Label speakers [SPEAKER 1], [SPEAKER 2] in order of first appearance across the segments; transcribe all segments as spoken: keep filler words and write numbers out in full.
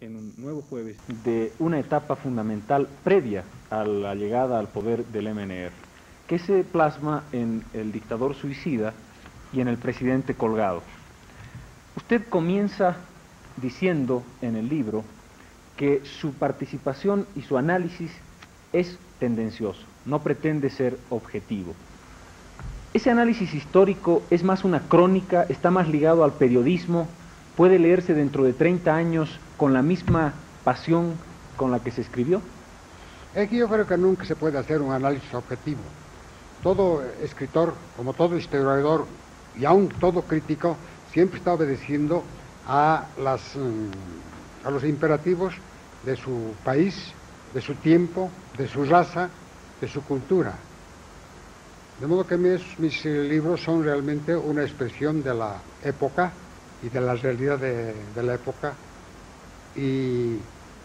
[SPEAKER 1] en un nuevo jueves de una etapa fundamental previa a la llegada al poder del M N R, que se plasma en el dictador suicida y en el presidente colgado. Usted comienza diciendo en el libro que su participación y su análisis es tendencioso, no pretende ser objetivo. Ese análisis histórico es más una crónica, está más ligado al periodismo, puede leerse dentro de treinta años con la misma pasión con la que se escribió.
[SPEAKER 2] Es que yo creo que nunca se puede hacer un análisis objetivo. Todo escritor, como todo historiador y aún todo crítico, siempre está obedeciendo a, las, a los imperativos de su país, de su tiempo, de su raza, de su cultura. De modo que mis, mis libros son realmente una expresión de la época y de la realidad de, de la época, y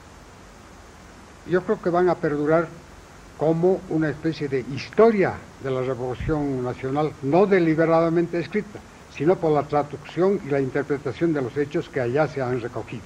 [SPEAKER 2] yo creo que van a perdurar como una especie de historia de la Revolución Nacional, no deliberadamente escrita, sino por la traducción y la interpretación de los hechos que allá se han recogido.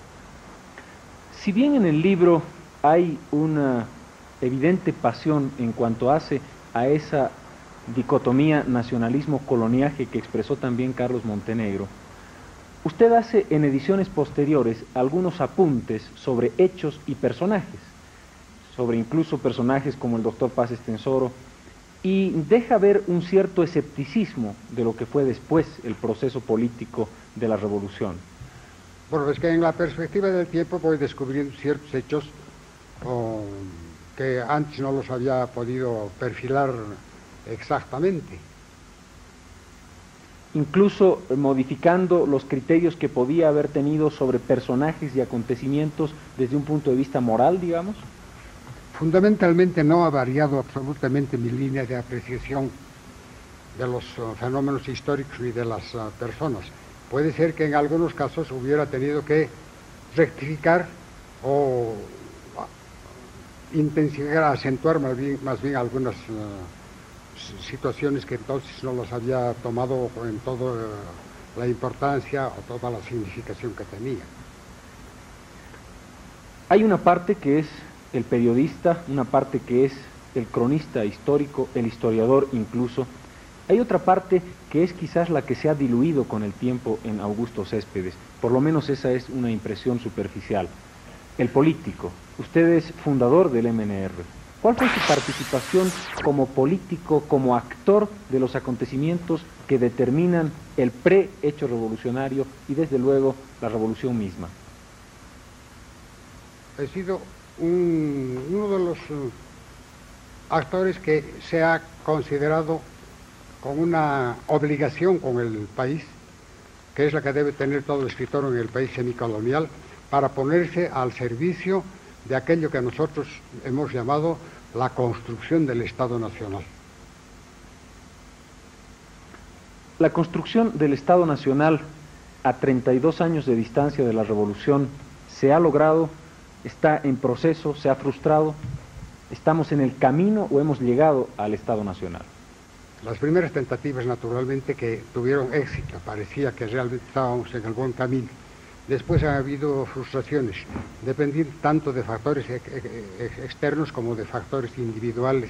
[SPEAKER 1] Si bien en el libro hay una evidente pasión en cuanto hace a esa dicotomía nacionalismo-coloniaje que expresó también Carlos Montenegro, usted hace en ediciones posteriores algunos apuntes sobre hechos y personajes, sobre incluso personajes como el doctor Paz Estenssoro, y deja ver un cierto escepticismo de lo que fue después el proceso político de la revolución.
[SPEAKER 2] Bueno, es que en la perspectiva del tiempo voy descubriendo ciertos hechos oh, que antes no los había podido perfilar exactamente.
[SPEAKER 1] Incluso modificando los criterios que podía haber tenido sobre personajes y acontecimientos desde un punto de vista moral, digamos.
[SPEAKER 2] Fundamentalmente no ha variado absolutamente mi línea de apreciación de los uh, fenómenos históricos y de las uh, personas. Puede ser que en algunos casos hubiera tenido que rectificar o uh, intensificar, acentuar más bien, más bien algunas uh, situaciones que entonces no las había tomado en toda uh, la importancia o toda la significación que tenía.
[SPEAKER 1] Hay una parte que es el periodista, una parte que es el cronista histórico, el historiador incluso. Hay otra parte que es quizás la que se ha diluido con el tiempo en Augusto Céspedes, por lo menos esa es una impresión superficial. El político. Usted es fundador del M N R. ¿Cuál fue su participación como político, como actor de los acontecimientos que determinan el pre-hecho revolucionario y desde luego la revolución misma?
[SPEAKER 2] He sido un, uno de los uh, actores que se ha considerado con una obligación con el país, que es la que debe tener todo escritor en el país semicolonial, para ponerse al servicio de aquello que nosotros hemos llamado la construcción del Estado Nacional.
[SPEAKER 1] La construcción del Estado Nacional a treinta y dos años de distancia de la revolución se ha logrado, está en proceso, se ha frustrado, estamos en el camino o hemos llegado al Estado Nacional.
[SPEAKER 2] Las primeras tentativas naturalmente que tuvieron éxito, parecía que realmente estábamos en el buen camino. Después ha habido frustraciones, dependiendo tanto de factores ex ex externos como de factores individuales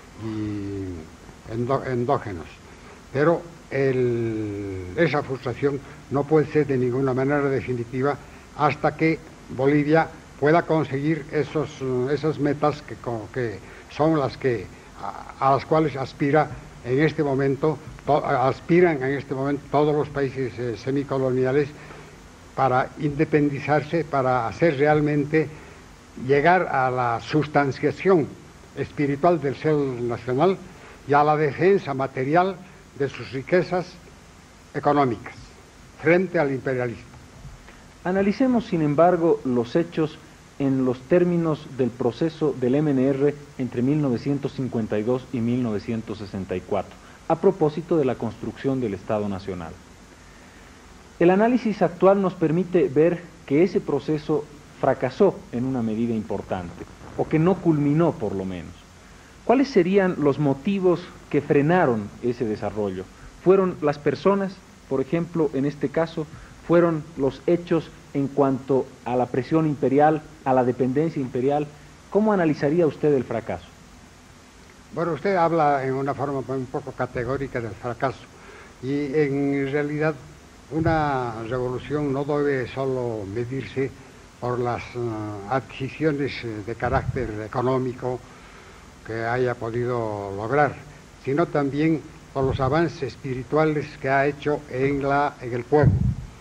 [SPEAKER 2] y endo endógenos. Pero el, esa frustración no puede ser de ninguna manera definitiva hasta que Bolivia pueda conseguir esos, esas metas que, que son las que, a, a las cuales aspira en este momento, to, aspiran en este momento todos los países eh, semicoloniales, para independizarse, para hacer realmente llegar a la sustanciación espiritual del ser nacional y a la defensa material de sus riquezas económicas frente al imperialismo.
[SPEAKER 1] Analicemos, sin embargo, los hechos en los términos del proceso del M N R entre mil novecientos cincuenta y dos y mil novecientos sesenta y cuatro, a propósito de la construcción del Estado Nacional. El análisis actual nos permite ver que ese proceso fracasó en una medida importante, o que no culminó por lo menos. ¿Cuáles serían los motivos que frenaron ese desarrollo? ¿Fueron las personas, por ejemplo, en este caso? ¿Fueron los hechos en cuanto a la presión imperial, a la dependencia imperial. ¿Cómo analizaría usted el fracaso?
[SPEAKER 2] Bueno, usted habla en una forma un poco categórica del fracaso y en realidad una revolución no debe solo medirse por las uh, adquisiciones de carácter económico que haya podido lograr, sino también por los avances espirituales que ha hecho en, la, en el pueblo.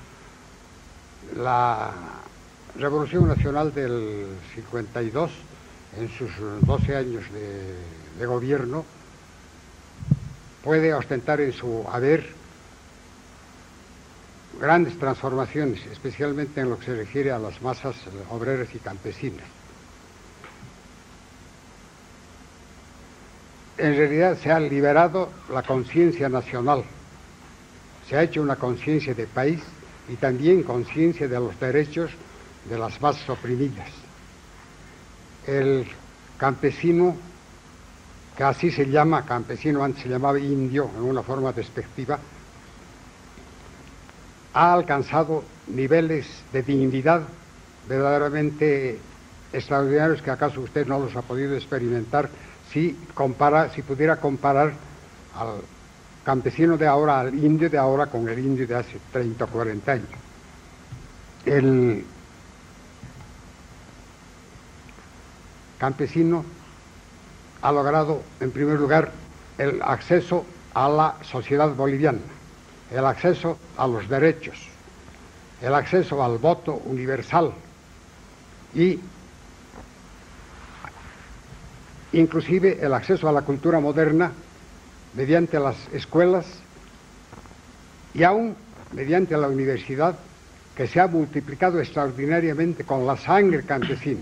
[SPEAKER 2] La Revolución Nacional del cincuenta y dos, en sus doce años de, de gobierno, puede ostentar en su haber grandes transformaciones, especialmente en lo que se refiere a las masas obreras y campesinas. En realidad se ha liberado la conciencia nacional, se ha hecho una conciencia de país y también conciencia de los derechos de las masas oprimidas. El campesino, que así se llama, campesino antes se llamaba indio en una forma despectiva, ha alcanzado niveles de dignidad verdaderamente extraordinarios que acaso usted no los ha podido experimentar si, compara, si pudiera comparar al campesino de ahora, al indio de ahora, con el indio de hace treinta o cuarenta años. El campesino ha logrado, en primer lugar, el acceso a la sociedad boliviana, el acceso a los derechos, el acceso al voto universal y inclusive el acceso a la cultura moderna mediante las escuelas y aún mediante la universidad, que se ha multiplicado extraordinariamente con la sangre campesina,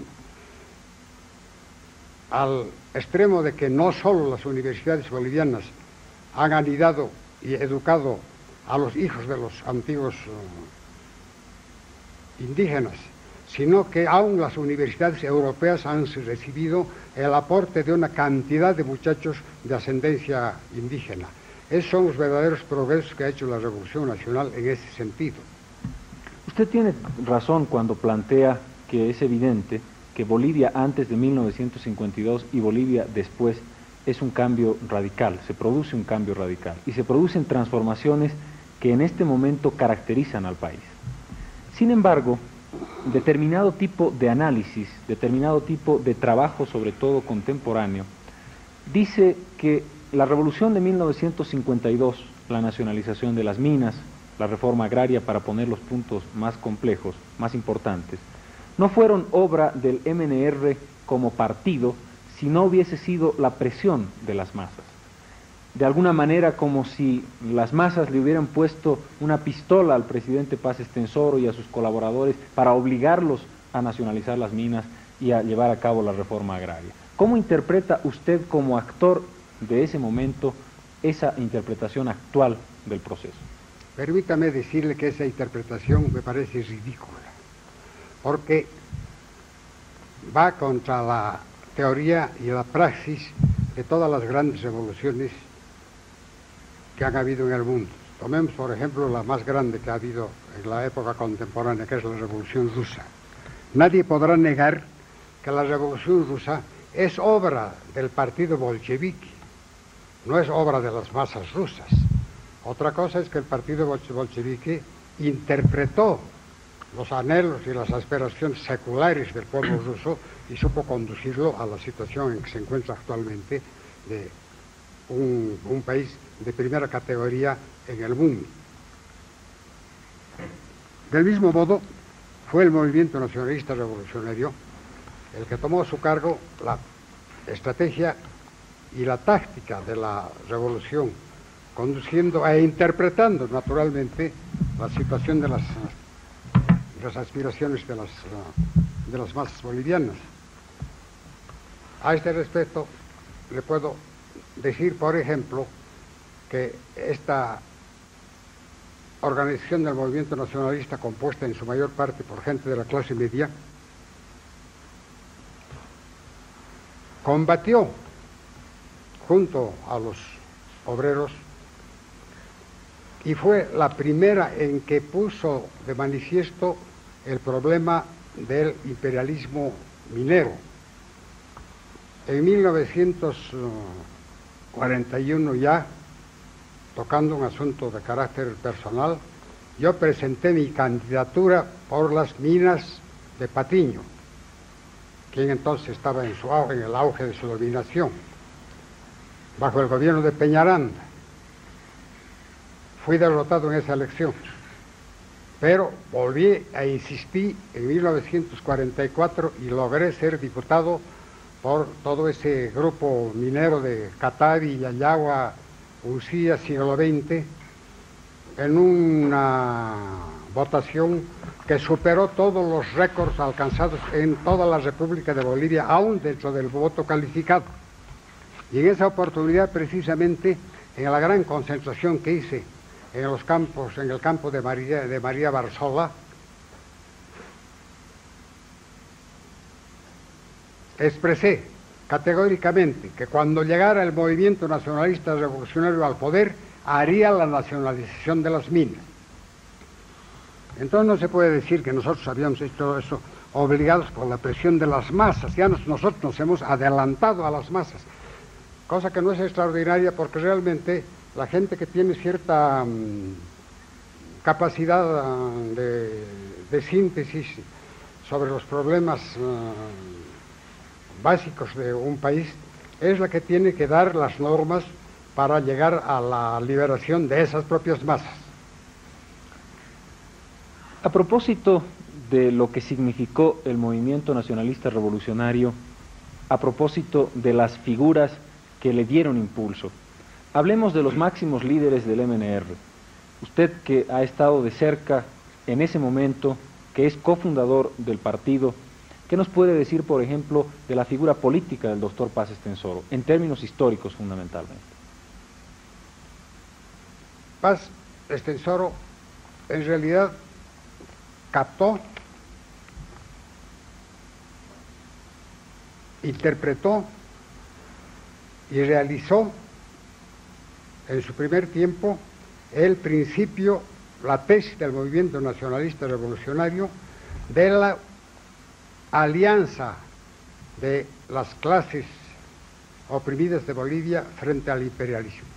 [SPEAKER 2] al extremo de que no solo las universidades bolivianas han anidado y educado a los hijos de los antiguos uh, indígenas, sino que aún las universidades europeas han recibido el aporte de una cantidad de muchachos de ascendencia indígena. Esos son los verdaderos progresos que ha hecho la Revolución Nacional en ese sentido.
[SPEAKER 1] Usted tiene razón cuando plantea que es evidente que Bolivia antes de mil novecientos cincuenta y dos y Bolivia después es un cambio radical, se produce un cambio radical y se producen transformaciones que en este momento caracterizan al país. Sin embargo, determinado tipo de análisis, determinado tipo de trabajo, sobre todo contemporáneo, dice que la revolución de mil novecientos cincuenta y dos, la nacionalización de las minas, la reforma agraria, para poner los puntos más complejos, más importantes, no fueron obra del eme ene erre como partido, si no hubiese sido la presión de las masas. De alguna manera como si las masas le hubieran puesto una pistola al presidente Paz Estenssoro y a sus colaboradores para obligarlos a nacionalizar las minas y a llevar a cabo la reforma agraria. ¿Cómo interpreta usted como actor de ese momento esa interpretación actual del proceso?
[SPEAKER 2] Permítame decirle que esa interpretación me parece ridícula, porque va contra la teoría y la praxis de todas las grandes revoluciones que han habido en el mundo. Tomemos, por ejemplo, la más grande que ha habido en la época contemporánea, que es la Revolución Rusa. Nadie podrá negar que la Revolución Rusa es obra del partido bolchevique, no es obra de las masas rusas. Otra cosa es que el partido bolchevique interpretó los anhelos y las aspiraciones seculares del pueblo ruso y supo conducirlo a la situación en que se encuentra actualmente de un, un país de primera categoría en el mundo. Del mismo modo, fue el movimiento nacionalista revolucionario el que tomó a su cargo la estrategia y la táctica de la revolución, conduciendo e interpretando naturalmente la situación de las, de las aspiraciones de las, de las masas bolivianas. A este respecto le puedo decir, por ejemplo, que esta organización del movimiento nacionalista, compuesta en su mayor parte por gente de la clase media, combatió junto a los obreros y fue la primera en que puso de manifiesto el problema del imperialismo minero. En mil novecientos cuarenta y uno ya, tocando un asunto de carácter personal, yo presenté mi candidatura por las minas de Patiño, quien entonces estaba en, su, en el auge de su dominación, bajo el gobierno de Peñaranda. Fui derrotado en esa elección, pero volví a insistir en mil novecientos cuarenta y cuatro y logré ser diputado por todo ese grupo minero de Catavi, Yayagua, Ucía, siglo veinte, en una votación que superó todos los récords alcanzados en toda la República de Bolivia, aún dentro del voto calificado. Y en esa oportunidad, precisamente, en la gran concentración que hice en los campos, en el campo de María, de María Barzola, expresé categóricamente que cuando llegara el movimiento nacionalista revolucionario al poder, haría la nacionalización de las minas. Entonces no se puede decir que nosotros habíamos hecho eso obligados por la presión de las masas, ya nos, nosotros nos hemos adelantado a las masas, cosa que no es extraordinaria porque realmente la gente que tiene cierta um, capacidad uh, de, de síntesis sobre los problemas uh, básicos de un país es la que tiene que dar las normas para llegar a la liberación de esas propias masas.
[SPEAKER 1] A propósito de lo que significó el movimiento nacionalista revolucionario, a propósito de las figuras que le dieron impulso, hablemos de los máximos líderes del M N R. Usted que ha estado de cerca en ese momento, que es cofundador del partido, ¿qué nos puede decir, por ejemplo, de la figura política del doctor Paz Estenssoro, en términos históricos fundamentalmente?
[SPEAKER 2] Paz Estenssoro en realidad captó, interpretó y realizó en su primer tiempo el principio, la tesis del movimiento nacionalista revolucionario de la alianza de las clases oprimidas de Bolivia frente al imperialismo.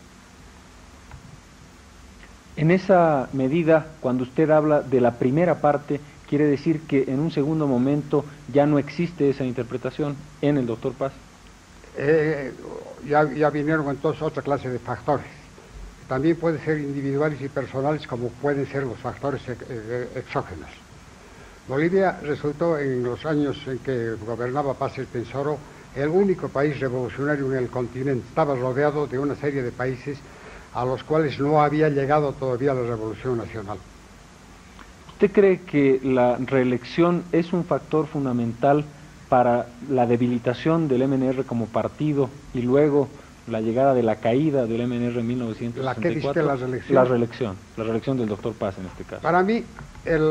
[SPEAKER 1] En esa medida, cuando usted habla de la primera parte, ¿quiere decir que en un segundo momento ya no existe esa interpretación en el doctor Paz?
[SPEAKER 2] Eh, ya, ya vinieron entonces otra clase de factores. También pueden ser individuales y personales, como pueden ser los factores exógenos. Bolivia resultó en los años en que gobernaba Paz Estenssoro el único país revolucionario en el continente. Estaba rodeado de una serie de países a los cuales no había llegado todavía la Revolución Nacional.
[SPEAKER 1] ¿Usted cree que la reelección es un factor fundamental para la debilitación del M N R como partido y luego la llegada de la caída del M N R en mil novecientos sesenta y cuatro?
[SPEAKER 2] ¿La qué dice la reelección?
[SPEAKER 1] La reelección, la reelección del doctor Paz en este caso.
[SPEAKER 2] Para mí, el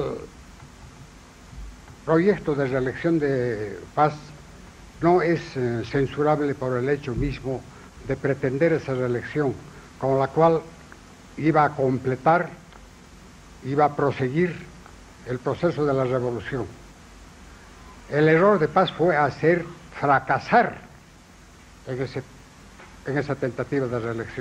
[SPEAKER 2] proyecto de reelección de Paz no es eh, censurable por el hecho mismo de pretender esa reelección, con la cual iba a completar, iba a proseguir el proceso de la revolución. El error de Paz fue hacer fracasar en, ese, en esa tentativa de reelección.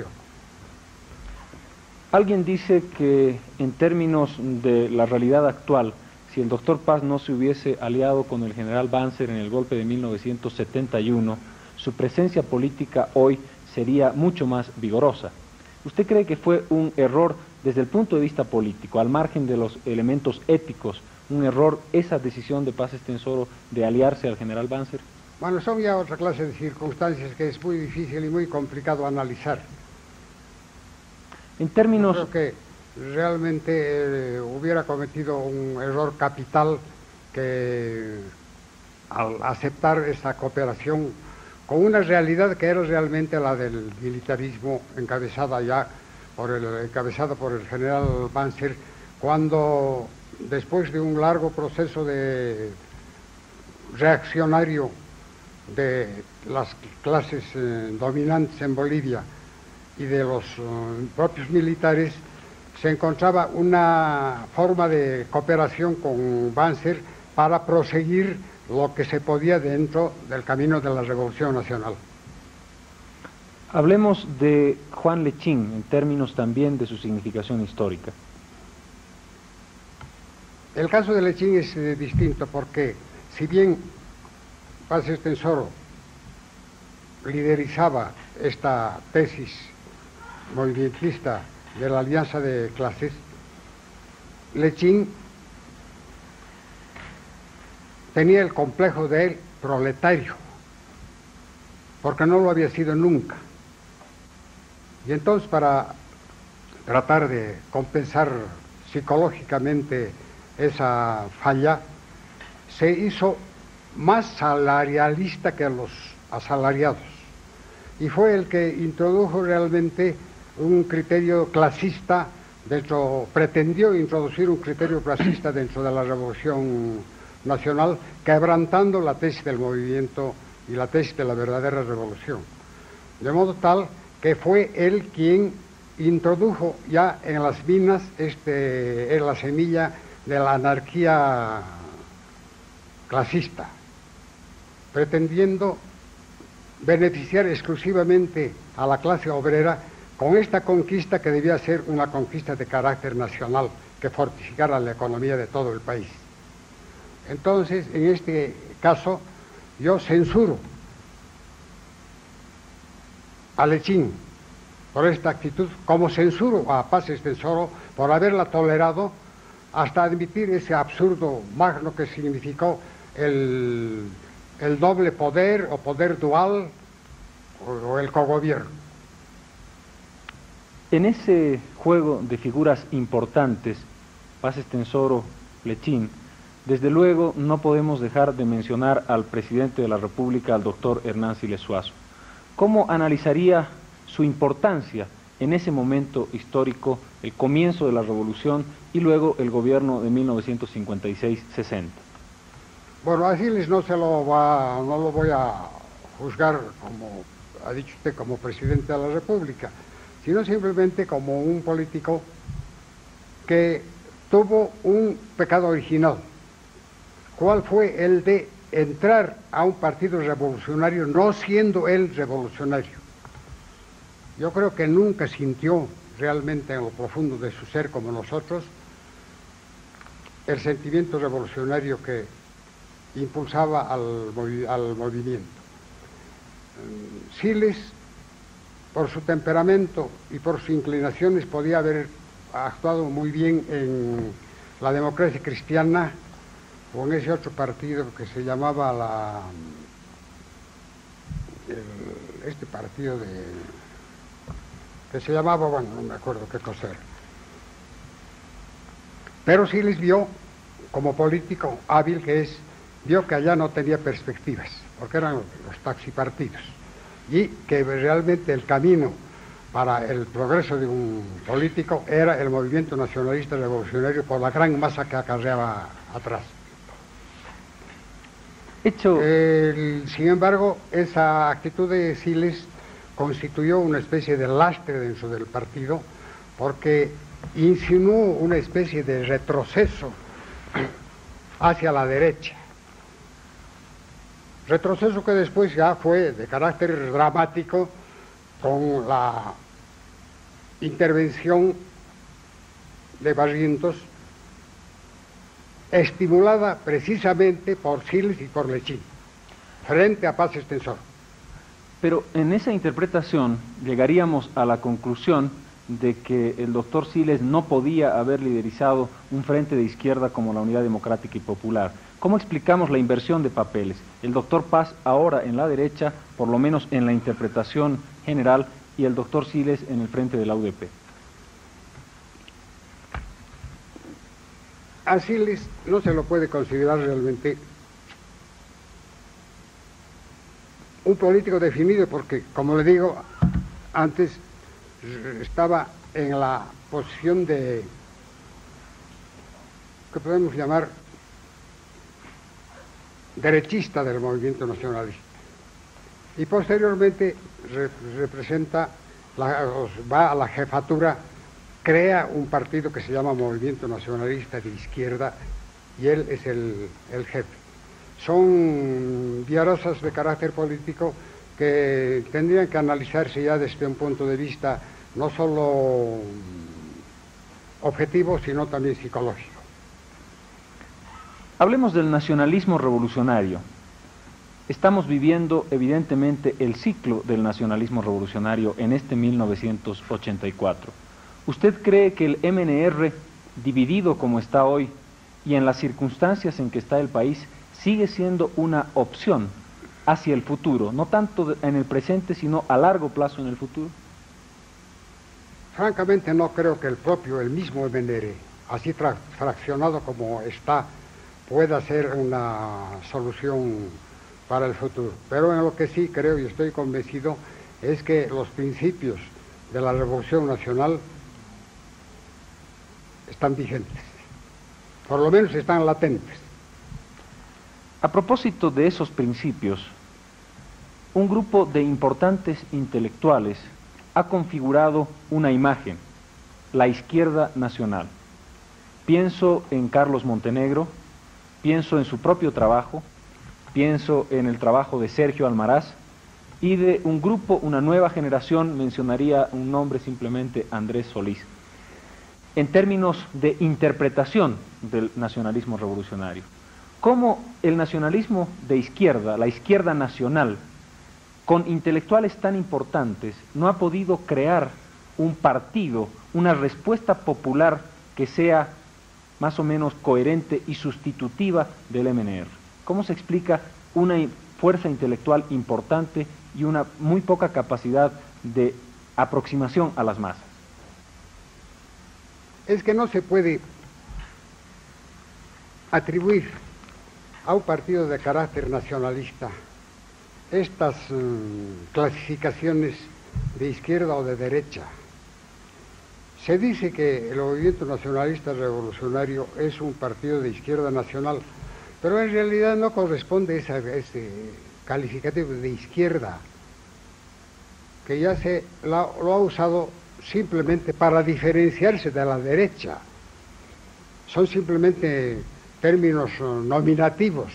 [SPEAKER 1] Alguien dice que en términos de la realidad actual, si el doctor Paz no se hubiese aliado con el general Banzer en el golpe de mil novecientos setenta y uno, su presencia política hoy sería mucho más vigorosa. ¿Usted cree que fue un error desde el punto de vista político, al margen de los elementos éticos, un error esa decisión de Paz Estenssoro de aliarse al general Banzer?
[SPEAKER 2] Bueno, son ya otra clase de circunstancias que es muy difícil y muy complicado analizar.
[SPEAKER 1] En términos...
[SPEAKER 2] Yo creo que realmente eh, hubiera cometido un error capital que al aceptar esa cooperación con una realidad que era realmente la del militarismo encabezada ya por el, encabezada por el general Banzer, cuando después de un largo proceso de reaccionario de las clases eh, dominantes en Bolivia y de los uh, propios militares, se encontraba una forma de cooperación con Banzer para proseguir lo que se podía dentro del camino de la Revolución Nacional.
[SPEAKER 1] Hablemos de Juan Lechín, en términos también de su significación histórica.
[SPEAKER 2] El caso de Lechín es eh, distinto porque, si bien Paz Estenssoro liderizaba esta tesis movimentista de la alianza de clases, Lechín tenía el complejo de él proletario, porque no lo había sido nunca. Y entonces, para tratar de compensar psicológicamente esa falla, se hizo más salarialista que los asalariados, y fue el que introdujo realmente un criterio clasista dentro, pretendió introducir un criterio clasista dentro de la Revolución Nacional, quebrantando la tesis del movimiento y la tesis de la verdadera revolución. De modo tal que fue él quien introdujo ya en las minas este, en la semilla de la anarquía clasista, pretendiendo beneficiar exclusivamente a la clase obrera con esta conquista que debía ser una conquista de carácter nacional, que fortificara la economía de todo el país. Entonces, en este caso, yo censuro a Lechín por esta actitud, como censuro a Paz Estenssoro por haberla tolerado hasta admitir ese absurdo magno que significó el, el doble poder o poder dual o, o el cogobierno.
[SPEAKER 1] En ese juego de figuras importantes, Paz Estenssoro, Lechín, desde luego no podemos dejar de mencionar al presidente de la República, al doctor Hernán Siles Zuazo. ¿Cómo analizaría su importancia en ese momento histórico, el comienzo de la revolución y luego el gobierno de mil novecientos cincuenta y seis sesenta?
[SPEAKER 2] Bueno, a Siles no se lo va, no lo voy a juzgar, como ha dicho usted, como presidente de la República, sino simplemente como un político que tuvo un pecado original. ¿Cuál fue? El de entrar a un partido revolucionario no siendo él revolucionario. Yo creo que nunca sintió realmente en lo profundo de su ser, como nosotros, el sentimiento revolucionario que impulsaba al, movi al movimiento. Siles, por su temperamento y por sus inclinaciones, podía haber actuado muy bien en la Democracia Cristiana o en ese otro partido que se llamaba la el, este partido de que se llamaba, bueno, no me acuerdo qué cosa era. Pero sí les vio, como político hábil que es, vio que allá no tenía perspectivas, porque eran los taxipartidos, y que realmente el camino para el progreso de un político era el movimiento nacionalista revolucionario por la gran masa que acarreaba atrás.
[SPEAKER 1] Hecho.
[SPEAKER 2] El, sin embargo, esa actitud de Siles constituyó una especie de lastre dentro del partido, porque insinuó una especie de retroceso hacia la derecha. Retroceso que después ya fue de carácter dramático con la intervención de Barrientos, estimulada precisamente por Siles y por Lechín, frente a Paz Estenssoro.
[SPEAKER 1] Pero en esa interpretación llegaríamos a la conclusión de que el doctor Siles no podía haber liderizado un frente de izquierda como la Unidad Democrática y Popular. ¿Cómo explicamos la inversión de papeles? El doctor Paz ahora en la derecha, por lo menos en la interpretación general, y el doctor Siles en el frente de la U D P.
[SPEAKER 2] A Siles no se lo puede considerar realmente un político definido porque, como le digo, antes estaba en la posición de, que podemos llamar, derechista del movimiento nacionalista. Y posteriormente re, representa, la, va a la jefatura crea un partido que se llama Movimiento Nacionalista de Izquierda y él es el, el jefe. Son diarosas de carácter político que tendrían que analizarse ya desde un punto de vista no solo objetivo, sino también psicológico.
[SPEAKER 1] Hablemos del nacionalismo revolucionario. Estamos viviendo evidentemente el ciclo del nacionalismo revolucionario en este mil novecientos ochenta y cuatro. ¿Usted cree que el M N R, dividido como está hoy y en las circunstancias en que está el país, sigue siendo una opción hacia el futuro, no tanto en el presente, sino a largo plazo en el futuro?
[SPEAKER 2] Francamente no creo que el propio, el mismo M N R, así fra fraccionado como está, pueda ser una solución para el futuro. Pero en lo que sí creo y estoy convencido es que los principios de la Revolución Nacional están vigentes, por lo menos están latentes.
[SPEAKER 1] A propósito de esos principios, un grupo de importantes intelectuales ha configurado una imagen, la izquierda nacional. Pienso en Carlos Montenegro, pienso en su propio trabajo, pienso en el trabajo de Sergio Almaraz y de un grupo, una nueva generación, mencionaría un nombre simplemente, Andrés Solís. En términos de interpretación del nacionalismo revolucionario, ¿cómo el nacionalismo de izquierda, la izquierda nacional, con intelectuales tan importantes, no ha podido crear un partido, una respuesta popular que sea más o menos coherente y sustitutiva del M N R? ¿Cómo se explica una fuerza intelectual importante y una muy poca capacidad de aproximación a las masas?
[SPEAKER 2] Es que no se puede atribuir a un partido de carácter nacionalista estas um, clasificaciones de izquierda o de derecha. Se dice que el Movimiento Nacionalista Revolucionario es un partido de izquierda nacional, pero en realidad no corresponde a ese calificativo de izquierda, que ya se la, lo ha usado simplemente para diferenciarse de la derecha. Son simplemente términos nominativos.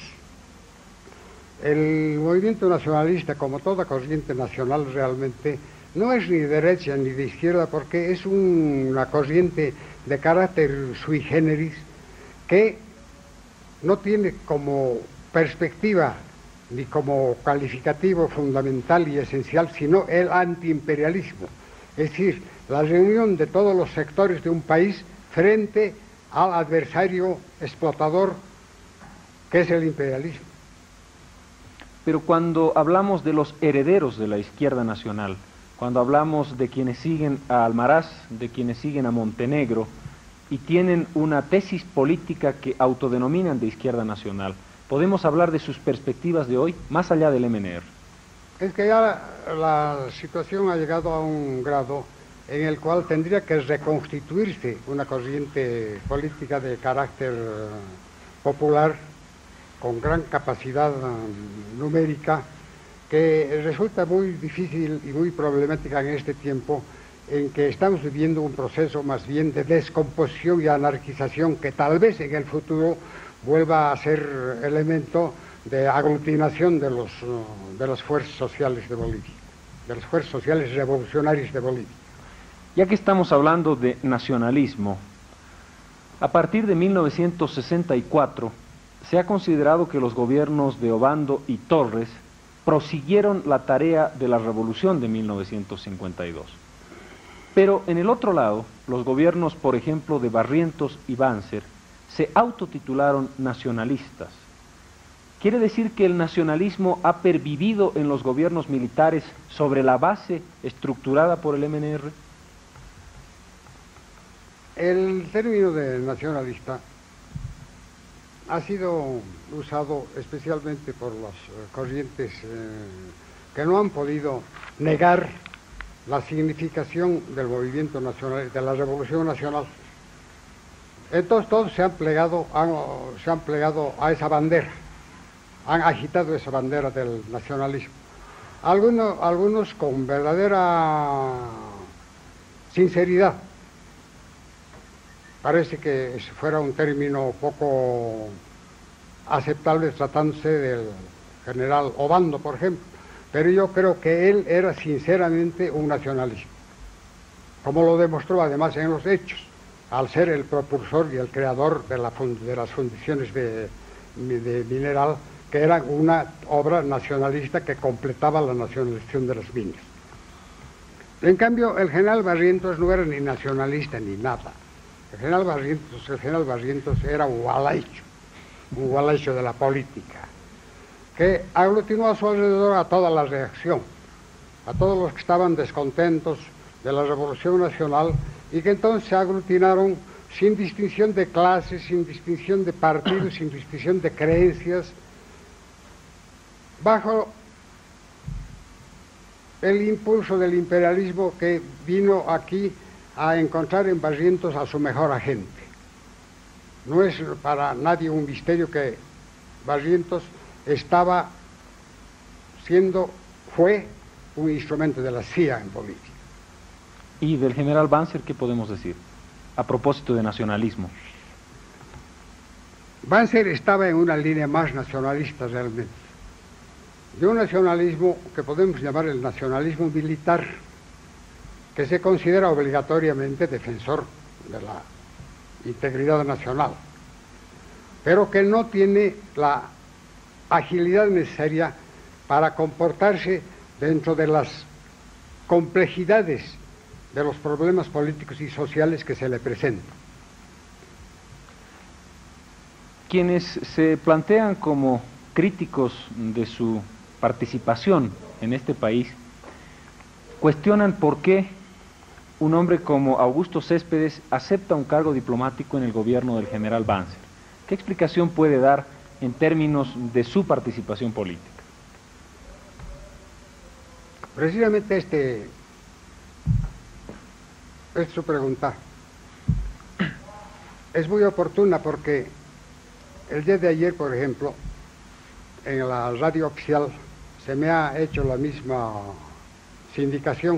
[SPEAKER 2] El movimiento nacionalista, como toda corriente nacional, realmente no es ni de derecha ni de izquierda, porque es un, una corriente de carácter sui generis que no tiene como perspectiva ni como calificativo fundamental y esencial sino el antiimperialismo, es decir, la reunión de todos los sectores de un país frente al adversario explotador que es el imperialismo.
[SPEAKER 1] Pero cuando hablamos de los herederos de la izquierda nacional, cuando hablamos de quienes siguen a Almaraz, de quienes siguen a Montenegro, y tienen una tesis política que autodenominan de izquierda nacional, ¿podemos hablar de sus perspectivas de hoy, más allá del M N R?
[SPEAKER 2] Es que ya la, la situación ha llegado a un grado en el cual tendría que reconstituirse una corriente política de carácter uh, popular, con gran capacidad uh, numérica, que resulta muy difícil y muy problemática en este tiempo en que estamos viviendo un proceso más bien de descomposición y anarquización que tal vez en el futuro vuelva a ser elemento de aglutinación de, los, uh, de las fuerzas sociales de Bolivia, de las fuerzas sociales revolucionarias de Bolivia.
[SPEAKER 1] Ya que estamos hablando de nacionalismo, a partir de mil novecientos sesenta y cuatro se ha considerado que los gobiernos de Obando y Torres prosiguieron la tarea de la revolución de mil novecientos cincuenta y dos. Pero en el otro lado, los gobiernos, por ejemplo, de Barrientos y Banzer, se autotitularon nacionalistas. ¿Quiere decir que el nacionalismo ha pervivido en los gobiernos militares sobre la base estructurada por el M N R?
[SPEAKER 2] El término de nacionalista ha sido usado especialmente por las corrientes eh, que no han podido negar la significación del movimiento nacional, de la Revolución Nacional. Entonces todos se han plegado, han, se han plegado a esa bandera, han agitado esa bandera del nacionalismo. Algunos, algunos con verdadera sinceridad, parece que fuera un término poco aceptable tratándose del general Obando, por ejemplo, pero yo creo que él era sinceramente un nacionalista, como lo demostró además en los hechos, al ser el propulsor y el creador de, la fund de las fundiciones de, de mineral, que eran una obra nacionalista que completaba la nacionalización de las minas. En cambio, el general Barrientos no era ni nacionalista ni nada. El general Barrientos, el general Barrientos era un gualaicho, un gualaicho de la política, que aglutinó a su alrededor a toda la reacción, a todos los que estaban descontentos de la Revolución Nacional y que entonces se aglutinaron sin distinción de clases, sin distinción de partidos, sin distinción de creencias, bajo el impulso del imperialismo que vino aquí a encontrar en Barrientos a su mejor agente. No es para nadie un misterio que Barrientos estaba siendo, fue un instrumento de la C I A en Bolivia.
[SPEAKER 1] ¿Y del general Banzer qué podemos decir a propósito de nacionalismo?
[SPEAKER 2] Banzer estaba en una línea más nacionalista realmente, de un nacionalismo que podemos llamar el nacionalismo militar, que se considera obligatoriamente defensor de la integridad nacional, pero que no tiene la agilidad necesaria para comportarse dentro de las complejidades de los problemas políticos y sociales que se le presentan.
[SPEAKER 1] Quienes se plantean como críticos de su participación en este país cuestionan por qué un hombre como Augusto Céspedes acepta un cargo diplomático en el gobierno del general Banzer. ¿Qué explicación puede dar en términos de su participación política?
[SPEAKER 2] Precisamente este es su pregunta. Es muy oportuna porque el día de ayer, por ejemplo, en la radio oficial se me ha hecho la misma sindicación.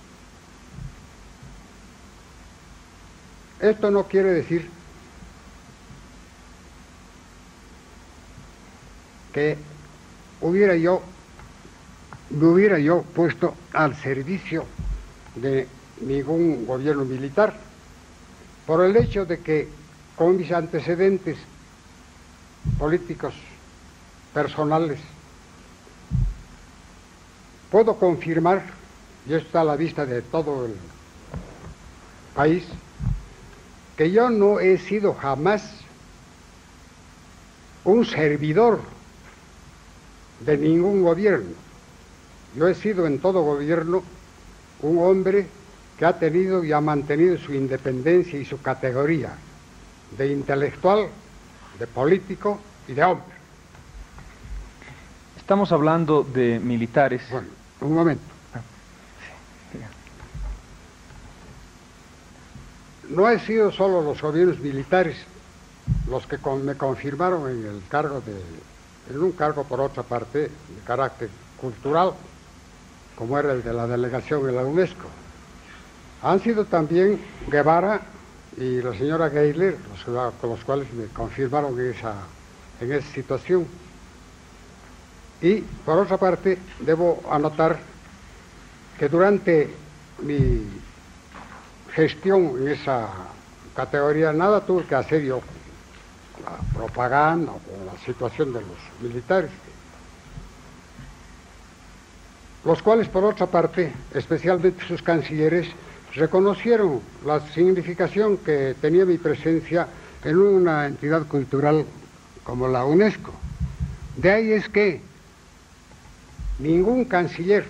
[SPEAKER 2] Esto no quiere decir que hubiera yo, me hubiera yo puesto al servicio de ningún gobierno militar, por el hecho de que con mis antecedentes políticos personales puedo confirmar, y esto está a la vista de todo el país, que yo no he sido jamás un servidor de ningún gobierno. Yo he sido en todo gobierno un hombre que ha tenido y ha mantenido su independencia y su categoría de intelectual, de político y de hombre.
[SPEAKER 1] Estamos hablando de militares.
[SPEAKER 2] Bueno, un momento. No han sido solo los gobiernos militares los que con, me confirmaron en el cargo de, en un cargo por otra parte de carácter cultural, como era el de la delegación en la UNESCO. Han sido también Guevara y la señora Geiler, los, con los cuales me confirmaron en esa, en esa situación. Y por otra parte, debo anotar que durante mi gestión en esa categoría nada tuve que hacer yo con la propaganda o con la situación de los militares, los cuales por otra parte, especialmente sus cancilleres, reconocieron la significación que tenía mi presencia en una entidad cultural como la UNESCO. De ahí es que ningún canciller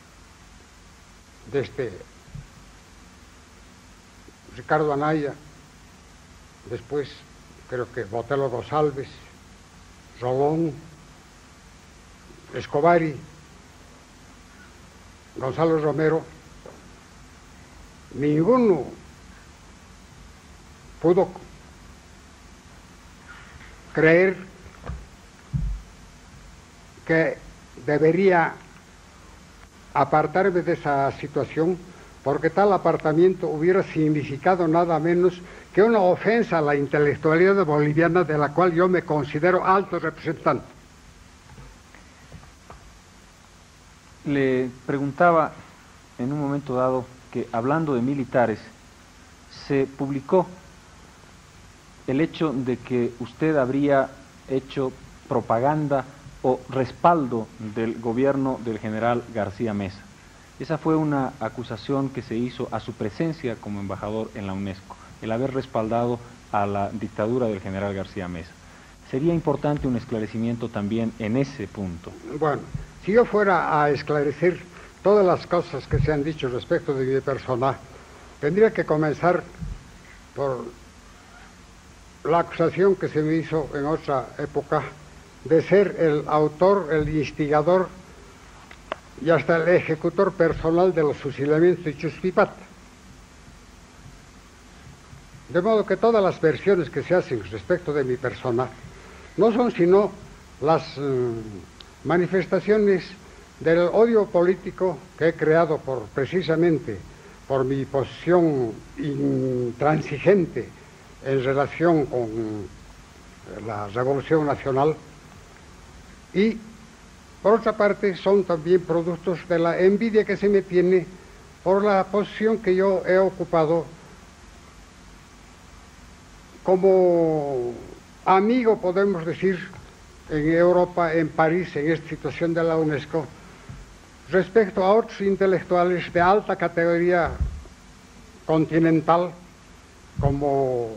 [SPEAKER 2] desde Ricardo Anaya, después creo que Botelho González, Rolón, Escovari, Gonzalo Romero, ninguno pudo creer que debería apartarme de esa situación porque tal apartamiento hubiera significado nada menos que una ofensa a la intelectualidad boliviana, de la cual yo me considero alto representante.
[SPEAKER 1] Le preguntaba en un momento dado que, hablando de militares, se publicó el hecho de que usted habría hecho propaganda o respaldo del gobierno del general García Meza. Esa fue una acusación que se hizo a su presencia como embajador en la UNESCO, el haber respaldado a la dictadura del general García Meza. Sería importante un esclarecimiento también en ese punto.
[SPEAKER 2] Bueno, si yo fuera a esclarecer todas las cosas que se han dicho respecto de mi persona, tendría que comenzar por la acusación que se me hizo en otra época de ser el autor, el instigador y hasta el ejecutor personal de los fusilamientos de Chuspipata. De modo que todas las versiones que se hacen respecto de mi persona no son sino las eh, manifestaciones del odio político que he creado por, precisamente por mi posición intransigente en relación con la Revolución Nacional, y por otra parte son también productos de la envidia que se me tiene por la posición que yo he ocupado como amigo, podemos decir, en Europa, en París, en esta situación de la UNESCO, respecto a otros intelectuales de alta categoría continental, como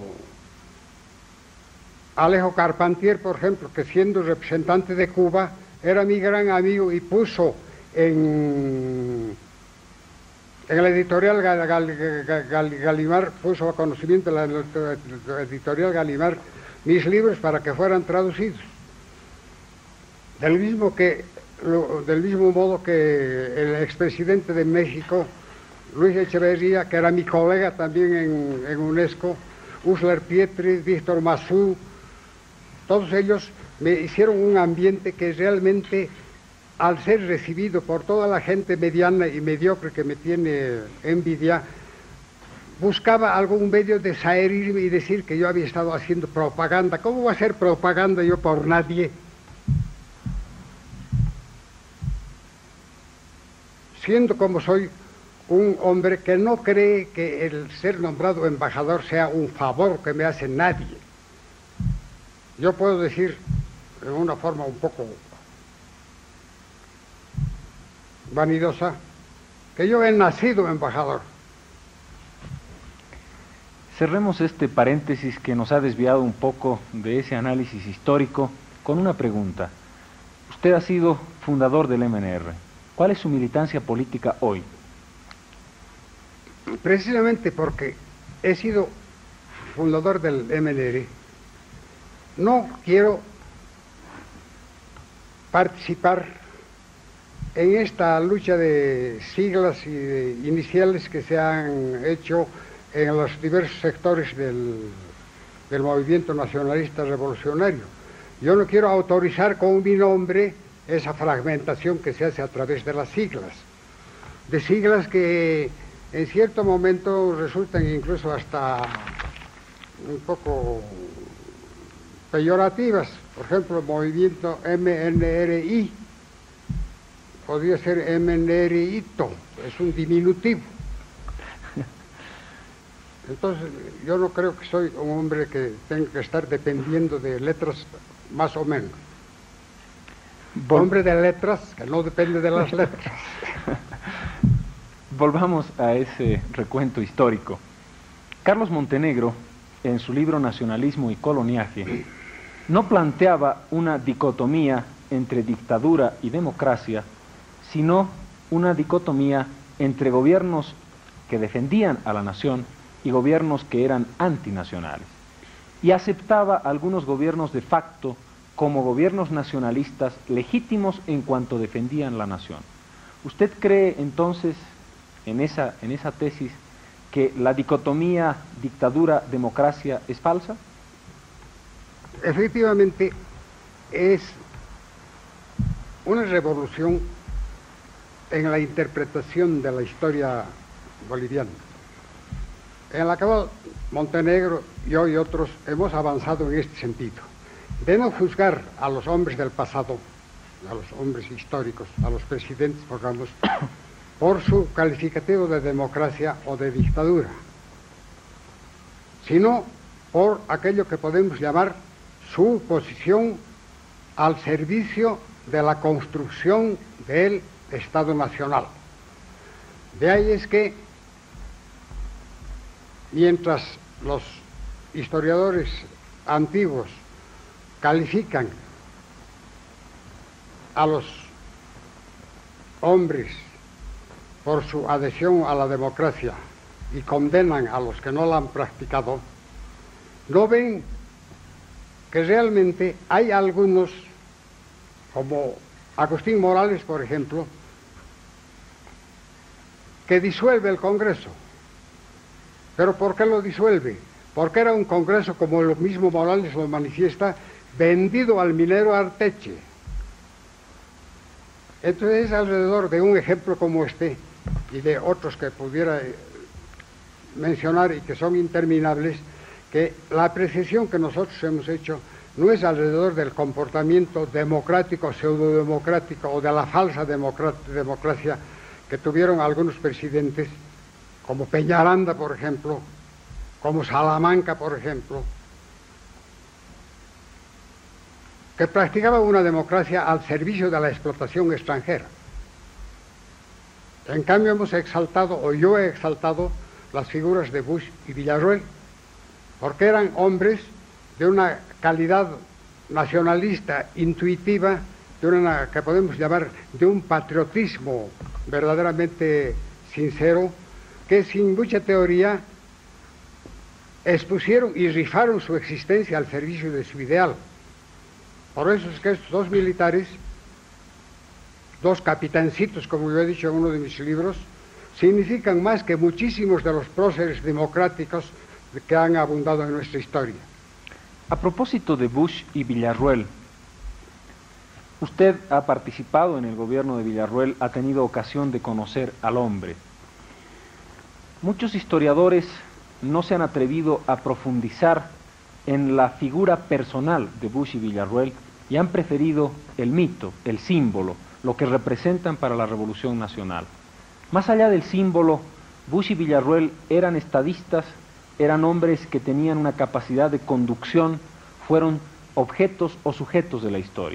[SPEAKER 2] Alejo Carpentier, por ejemplo, que siendo representante de Cuba, era mi gran amigo y puso en, en el editorial Gal, Gal, Gal, Galimar, puso a conocimiento de la editorial Galimar mis libros para que fueran traducidos. Del mismo, que, lo, del mismo modo que el expresidente de México, Luis Echeverría, que era mi colega también en, en UNESCO, Uslar Pietri, Víctor Massú, todos ellos me hicieron un ambiente que realmente, al ser recibido por toda la gente mediana y mediocre que me tiene envidia, buscaba algún medio de saherirme y decir que yo había estado haciendo propaganda. ¿Cómo voy a hacer propaganda yo por nadie? Siendo como soy un hombre que no cree que el ser nombrado embajador sea un favor que me hace nadie. Yo puedo decir, de una forma un poco vanidosa, que yo he nacido embajador.
[SPEAKER 1] Cerremos este paréntesis que nos ha desviado un poco de ese análisis histórico con una pregunta. Usted ha sido fundador del M N R. ¿Cuál es su militancia política hoy?
[SPEAKER 2] Precisamente porque he sido fundador del M N R, no quiero participar en esta lucha de siglas y de iniciales que se han hecho en los diversos sectores del, del movimiento nacionalista revolucionario. Yo no quiero autorizar con mi nombre esa fragmentación que se hace a través de las siglas, de siglas que en cierto momento resultan incluso hasta un poco peyorativas. Por ejemplo, el movimiento M N R I podría ser M N R I T O, es un diminutivo. Entonces, yo no creo que soy un hombre que tenga que estar dependiendo de letras más o menos. Vol hombre de letras que no depende de las letras.
[SPEAKER 1] Volvamos a ese recuento histórico. Carlos Montenegro, en su libro Nacionalismo y Coloniaje, no planteaba una dicotomía entre dictadura y democracia, sino una dicotomía entre gobiernos que defendían a la nación y gobiernos que eran antinacionales. Y aceptaba algunos gobiernos de facto como gobiernos nacionalistas legítimos en cuanto defendían la nación. ¿Usted cree entonces en esa, en esa tesis que la dicotomía dictadura-democracia es falsa?
[SPEAKER 2] Efectivamente, es una revolución en la interpretación de la historia boliviano, en la cual Montenegro y yo y otros hemos avanzado en este sentido, de no juzgar a los hombres del pasado, a los hombres históricos, a los presidentes, pongamos, por su calificativo de democracia o de dictadura, sino por aquello que podemos llamar su posición al servicio de la construcción del Estado Nacional. De ahí es que, mientras los historiadores antiguos califican a los hombres por su adhesión a la democracia y condenan a los que no la han practicado, no ven que realmente hay algunos, como Agustín Morales, por ejemplo, que disuelve el Congreso. ¿Pero por qué lo disuelve? Porque era un Congreso, como el mismo Morales lo manifiesta, vendido al minero Arteche. Entonces es alrededor de un ejemplo como este y de otros que pudiera mencionar y que son interminables, que la apreciación que nosotros hemos hecho no es alrededor del comportamiento democrático, pseudodemocrático o de la falsa democracia que tuvieron algunos presidentes, como Peñaranda, por ejemplo, como Salamanca, por ejemplo, que practicaban una democracia al servicio de la explotación extranjera. En cambio hemos exaltado, o yo he exaltado, las figuras de Bush y Villarroel, porque eran hombres de una calidad nacionalista, intuitiva, de una que podemos llamar de un patriotismo verdaderamente sincero, que sin mucha teoría expusieron y rifaron su existencia al servicio de su ideal. Por eso es que estos dos militares, dos capitancitos, como yo he dicho en uno de mis libros, significan más que muchísimos de los próceres democráticos que han abundado en nuestra historia.
[SPEAKER 1] A propósito de Bush y Villarroel, usted ha participado en el gobierno de Villarroel, ha tenido ocasión de conocer al hombre. Muchos historiadores no se han atrevido a profundizar en la figura personal de Bush y Villarroel y han preferido el mito, el símbolo, lo que representan para la Revolución Nacional. Más allá del símbolo, Bush y Villarroel eran estadistas, eran hombres que tenían una capacidad de conducción, fueron objetos o sujetos de la historia.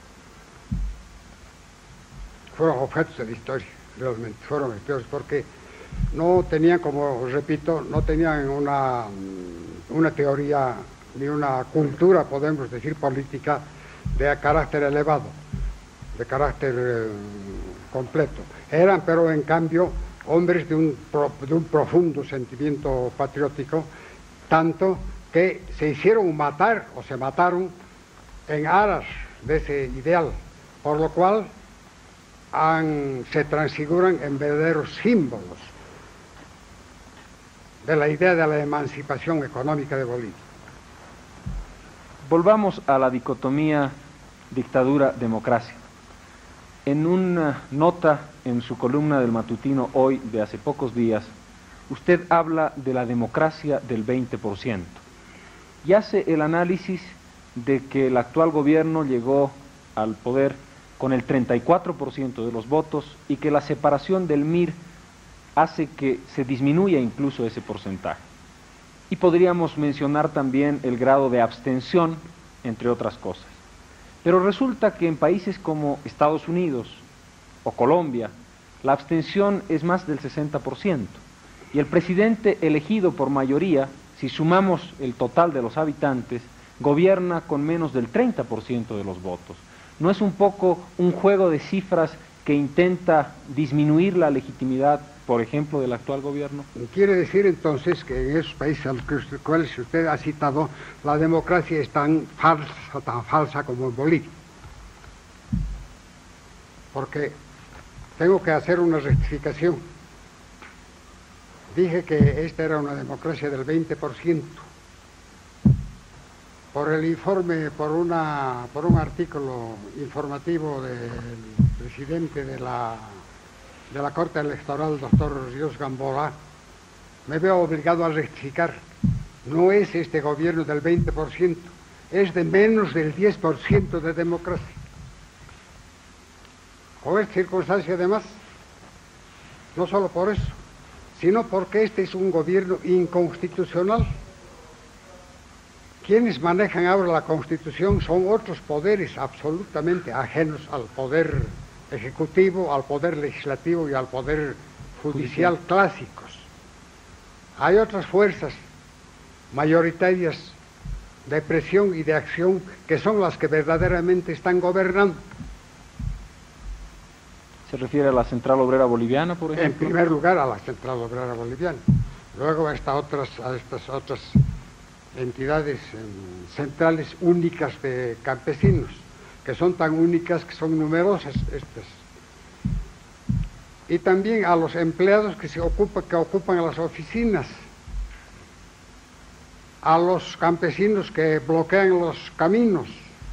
[SPEAKER 2] Fueron objetos de la historia, realmente, fueron objetos, porque no tenían, como repito, no tenían una, una teoría ni una cultura, podemos decir, política de carácter elevado, de carácter eh, completo. Eran, pero en cambio, hombres de un, de un profundo sentimiento patriótico, tanto que se hicieron matar o se mataron en aras de ese ideal, por lo cual han, se transfiguran en verdaderos símbolos de la idea de la emancipación económica de Bolivia.
[SPEAKER 1] Volvamos a la dicotomía dictadura-democracia. En una nota en su columna del matutino Hoy de hace pocos días, usted habla de la democracia del veinte por ciento y hace el análisis de que el actual gobierno llegó al poder con el treinta y cuatro por ciento de los votos y que la separación del M I R hace que se disminuya incluso ese porcentaje. Y podríamos mencionar también el grado de abstención, entre otras cosas. Pero resulta que en países como Estados Unidos o Colombia, la abstención es más del sesenta por ciento. Y el presidente elegido por mayoría, si sumamos el total de los habitantes, gobierna con menos del treinta por ciento de los votos. ¿No es un poco un juego de cifras que intenta disminuir la legitimidad, por ejemplo, del actual gobierno?
[SPEAKER 2] Quiere decir entonces que en esos países a los cuales usted ha citado, la democracia es tan falsa, tan falsa como en Bolivia. Porque tengo que hacer una rectificación. Dije que esta era una democracia del veinte por ciento. Por el informe, por, una, por un artículo informativo del presidente de la de la Corte Electoral, doctor Ríos Gamboa, me veo obligado a rectificar. No es este gobierno del veinte por ciento, es de menos del diez por ciento de democracia. Con esta circunstancia, además, no solo por eso, sino porque este es un gobierno inconstitucional. Quienes manejan ahora la Constitución son otros poderes absolutamente ajenos al poder ejecutivo, al poder legislativo y al poder judicial clásicos. Hay otras fuerzas mayoritarias de presión y de acción que son las que verdaderamente están gobernando.
[SPEAKER 1] ¿Se refiere a la Central Obrera Boliviana, por ejemplo?
[SPEAKER 2] En primer lugar a la Central Obrera Boliviana, luego a estas otras, a estas otras entidades eh, centrales únicas de campesinos, que son tan únicas que son numerosas estas. Y también a los empleados que se ocupan, que ocupan las oficinas, a los campesinos que bloquean los caminos,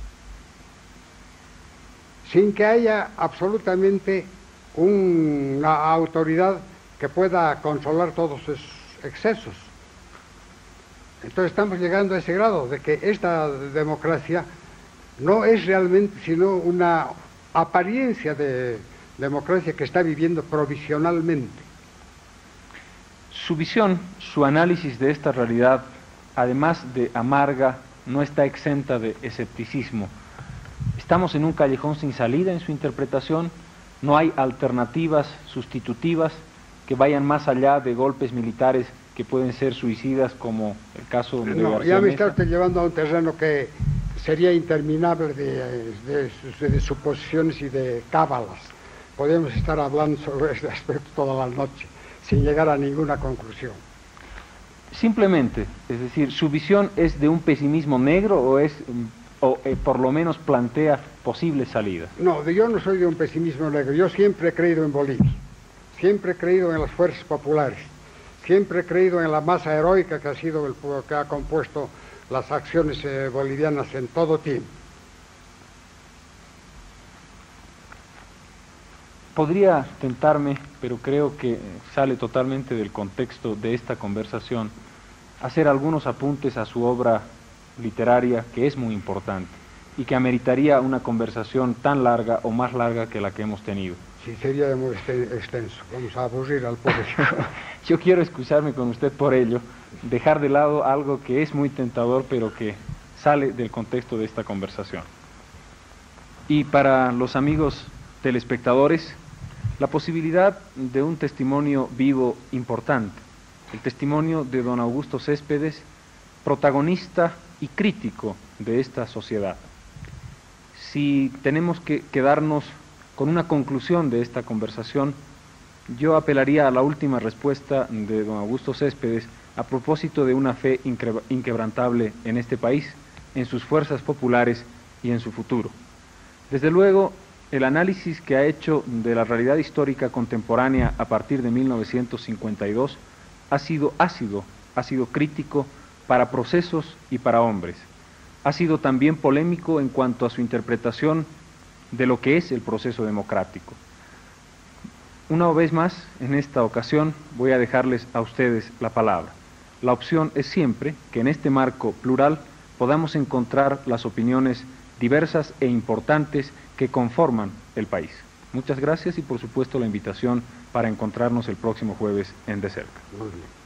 [SPEAKER 2] sin que haya absolutamente una autoridad que pueda controlar todos esos excesos. Entonces estamos llegando a ese grado de que esta democracia no es realmente sino una apariencia de democracia que está viviendo provisionalmente.
[SPEAKER 1] Su visión, su análisis de esta realidad, además de amarga, no está exenta de escepticismo. Estamos en un callejón sin salida en su interpretación, no hay alternativas sustitutivas que vayan más allá de golpes militares que pueden ser suicidas, como el caso de
[SPEAKER 2] no,
[SPEAKER 1] García
[SPEAKER 2] ya me
[SPEAKER 1] Meza.
[SPEAKER 2] está usted llevando a un terreno que sería interminable de, de, de, de suposiciones y de cábalas. Podemos estar hablando sobre este aspecto toda la noche, sin llegar a ninguna conclusión.
[SPEAKER 1] Simplemente, es decir, ¿su visión es de un pesimismo negro o es, o eh, por lo menos plantea posibles salidas?
[SPEAKER 2] No, yo no soy de un pesimismo negro. Yo siempre he creído en Bolivia, siempre he creído en las fuerzas populares, siempre he creído en la masa heroica que ha sido el que ha compuesto las acciones eh, bolivianas en todo tiempo.
[SPEAKER 1] Podría tentarme, pero creo que sale totalmente del contexto de esta conversación, hacer algunos apuntes a su obra literaria, que es muy importante y que ameritaría una conversación tan larga o más larga que la que hemos tenido.
[SPEAKER 2] Sí, sería muy extenso. Vamos a aburrir al público.
[SPEAKER 1] Yo quiero excusarme con usted por ello, dejar de lado algo que es muy tentador, pero que sale del contexto de esta conversación. Y para los amigos telespectadores, la posibilidad de un testimonio vivo importante, el testimonio de don Augusto Céspedes, protagonista y crítico de esta sociedad. Si tenemos que quedarnos con una conclusión de esta conversación, yo apelaría a la última respuesta de don Augusto Céspedes a propósito de una fe inquebrantable en este país, en sus fuerzas populares y en su futuro. Desde luego, el análisis que ha hecho de la realidad histórica contemporánea a partir de mil novecientos cincuenta y dos ha sido ácido, ha sido crítico para procesos y para hombres. Ha sido también polémico en cuanto a su interpretación de lo que es el proceso democrático. Una vez más, en esta ocasión, voy a dejarles a ustedes la palabra. La opción es siempre que en este marco plural podamos encontrar las opiniones diversas e importantes que conforman el país. Muchas gracias y por supuesto la invitación para encontrarnos el próximo jueves en De Cerca.
[SPEAKER 2] Muy bien.